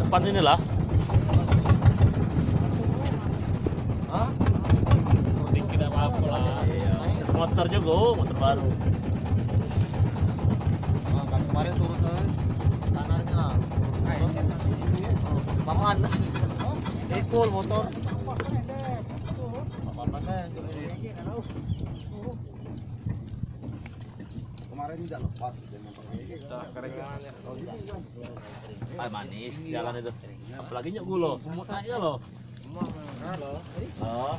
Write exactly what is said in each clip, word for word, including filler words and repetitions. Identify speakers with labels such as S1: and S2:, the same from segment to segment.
S1: depan sini lah.
S2: Hah?
S1: Dikit apa-apa lah. Motor juga, motor baru.
S2: Nah, kami kemarin turun ke sana sini lah. Papan. Eh, full motor. Papan deh, kemarin tidak lepas.
S1: Ah, manis jalan itu. Apalagi nyok gulo, semut aja loh. Oh.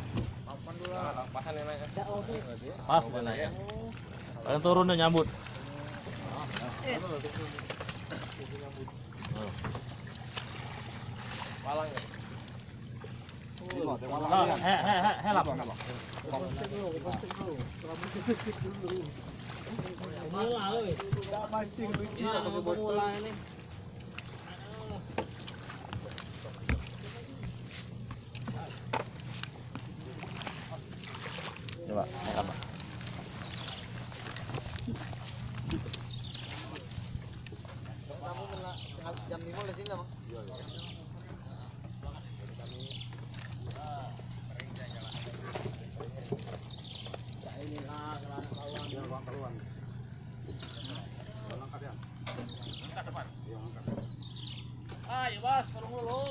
S1: Pas neneknya. Kalian turun dan nyambut.
S3: Palang ya.
S1: Oh, he he he helap.
S2: Coba, naik apa? Jam lima di sini, Bang.
S1: Ayo, Bas, turun dulu.